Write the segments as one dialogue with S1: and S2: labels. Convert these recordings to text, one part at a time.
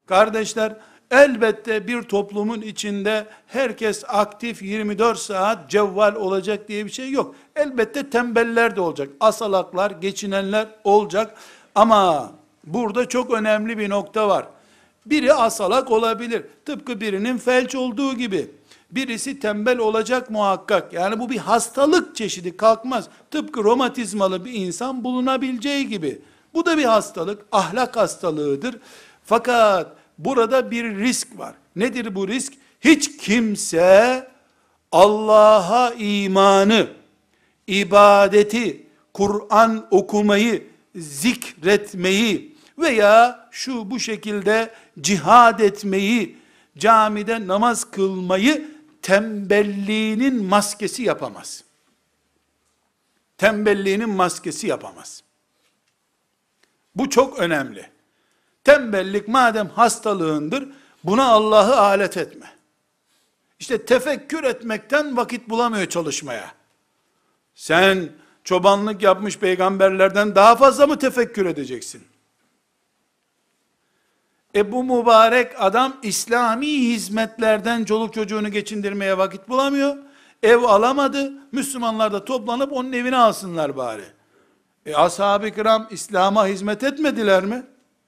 S1: Kardeşler, elbette bir toplumun içinde herkes aktif 24 saat cevval olacak diye bir şey yok. Elbette tembeller de olacak. Asalaklar, geçinenler olacak. Ama burada çok önemli bir nokta var. Biri asalak olabilir. Tıpkı birinin felç olduğu gibi. Birisi tembel olacak muhakkak. Yani bu bir hastalık çeşidi, kalkmaz. Tıpkı romatizmalı bir insan bulunabileceği gibi. Bu da bir hastalık, ahlak hastalığıdır. Fakat burada bir risk var. Nedir bu risk? Hiç kimse Allah'a imanı, ibadeti, Kur'an okumayı, zikretmeyi veya şu bu şekilde cihad etmeyi, camide namaz kılmayı tembelliğinin maskesi yapamaz. Tembelliğinin maskesi yapamaz. Bu çok önemli. Tembellik madem hastalığındır, buna Allah'ı alet etme. İşte tefekkür etmekten vakit bulamıyor çalışmaya. Sen çobanlık yapmış peygamberlerden daha fazla mı tefekkür edeceksin? Bu mübarek adam İslami hizmetlerden çoluk çocuğunu geçindirmeye vakit bulamıyor. Ev alamadı. Müslümanlar da toplanıp onun evini alsınlar bari. Ashab-ı kiram İslam'a hizmet etmediler mi?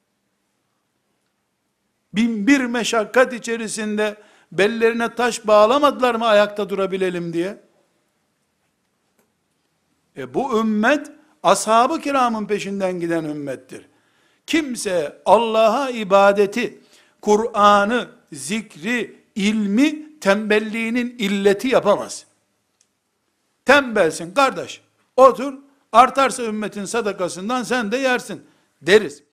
S1: Bin bir meşakkat içerisinde bellerine taş bağlamadılar mı ayakta durabilelim diye? Bu ümmet ashab-ı kiramın peşinden giden ümmettir. Kimse Allah'a ibadeti, Kur'an'ı, zikri, ilmi tembelliğinin illeti yapamaz. Tembelsin kardeş, otur, artarsa ümmetin sadakasından sen de yersin deriz.